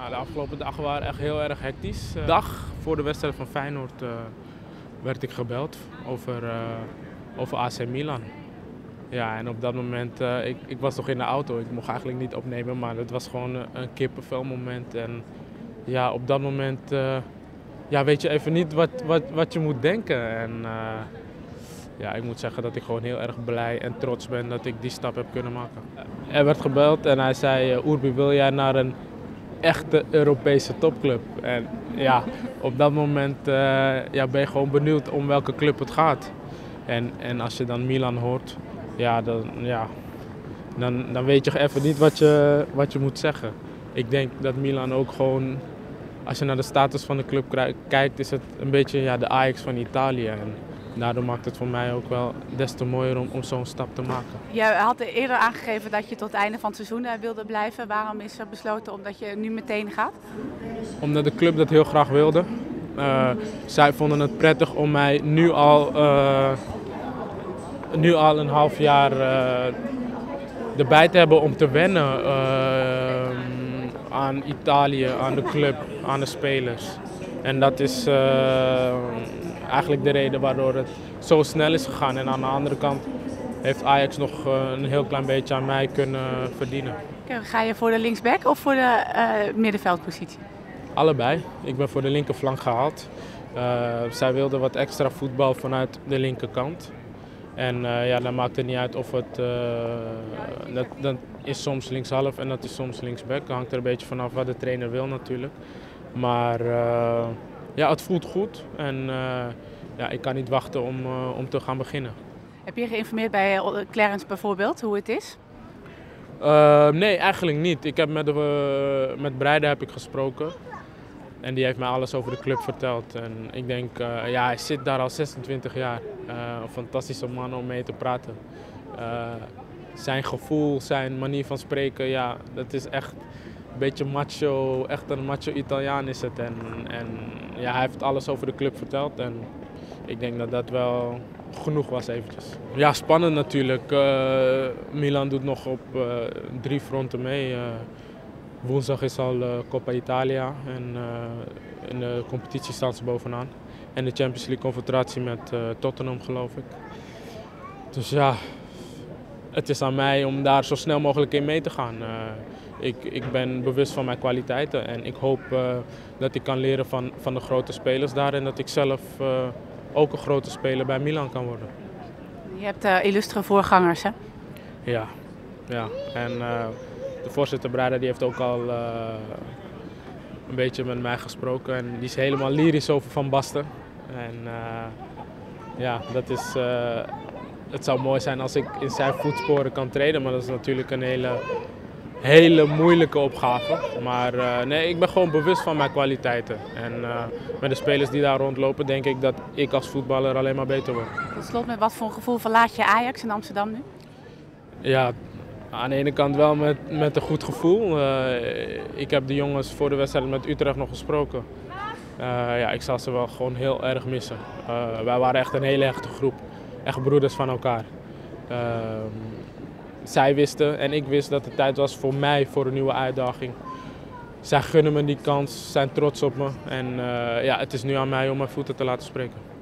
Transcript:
Nou, de afgelopen dagen waren echt heel erg hectisch. De dag voor de wedstrijd van Feyenoord werd ik gebeld over AC Milan. Ja, en op dat moment, ik was nog in de auto, ik mocht eigenlijk niet opnemen, maar het was gewoon een kippenvelmoment. En ja, op dat moment ja, weet je even niet wat je moet denken. En ja, ik moet zeggen dat ik gewoon heel erg blij en trots ben dat ik die stap heb kunnen maken. Er werd gebeld en hij zei, Urbi, wil jij naar een echte Europese topclub? En ja, op dat moment ja, ben je gewoon benieuwd om welke club het gaat. En als je dan Milan hoort, ja, dan weet je even niet wat je moet zeggen. Ik denk dat Milan ook gewoon, als je naar de status van de club kijkt, is het een beetje ja, de Ajax van Italië. En daardoor maakt het voor mij ook wel des te mooier om zo'n stap te maken. Je had eerder aangegeven dat je tot het einde van het seizoen wilde blijven. Waarom is er besloten omdat je nu meteen gaat? Omdat de club dat heel graag wilde. Zij vonden het prettig om mij nu al een half jaar erbij te hebben om te wennen aan Italië, aan de club, aan de spelers. En dat is eigenlijk de reden waardoor het zo snel is gegaan. En aan de andere kant heeft Ajax nog een heel klein beetje aan mij kunnen verdienen. Ga je voor de linksback of voor de middenveldpositie? Allebei. Ik ben voor de linkerflank gehaald. Zij wilden wat extra voetbal vanuit de linkerkant. En ja, dan maakt het niet uit of het... dat is soms linkshalf en dat is soms linksback. Dat hangt er een beetje vanaf wat de trainer wil natuurlijk. Maar ja, het voelt goed en ja, ik kan niet wachten om te gaan beginnen. Heb je geïnformeerd bij Clarence bijvoorbeeld hoe het is? Nee, eigenlijk niet. Ik heb met Breide heb ik gesproken. En die heeft mij alles over de club verteld. En ik denk, ja, hij zit daar al 26 jaar. Een fantastische man om mee te praten. Zijn gevoel, zijn manier van spreken, ja, dat is echt een beetje macho. Echt een macho Italiaan is het. En ja, hij heeft alles over de club verteld. En ik denk dat dat wel genoeg was eventjes. Ja, spannend natuurlijk. Milan doet nog op 3 fronten mee. Woensdag is al Coppa Italia en in de competitie staan ze bovenaan. En de Champions League confrontatie met Tottenham, geloof ik. Dus ja, het is aan mij om daar zo snel mogelijk in mee te gaan. Ik ben bewust van mijn kwaliteiten en ik hoop dat ik kan leren van de grote spelers daar en dat ik zelf ook een grote speler bij Milan kan worden. Je hebt illustere voorgangers, hè? Ja, ja. En de voorzitter Breide die heeft ook al een beetje met mij gesproken en die is helemaal lyrisch over Van Basten. En ja, dat is, het zou mooi zijn als ik in zijn voetsporen kan treden, maar dat is natuurlijk een hele moeilijke opgave. Maar nee, ik ben gewoon bewust van mijn kwaliteiten. En met de spelers die daar rondlopen denk ik dat ik als voetballer alleen maar beter word. Tot slot, met wat voor een gevoel verlaat je Ajax in Amsterdam nu? Ja, aan de ene kant wel met een goed gevoel. Ik heb de jongens voor de wedstrijd met Utrecht nog gesproken. Ja, ik zal ze wel gewoon heel erg missen. Wij waren echt een hele hechte groep. Echt broeders van elkaar. Zij wisten en ik wist dat het tijd was voor mij voor een nieuwe uitdaging. Zij gunnen me die kans, zijn trots op me. En ja, het is nu aan mij om mijn voeten te laten spreken.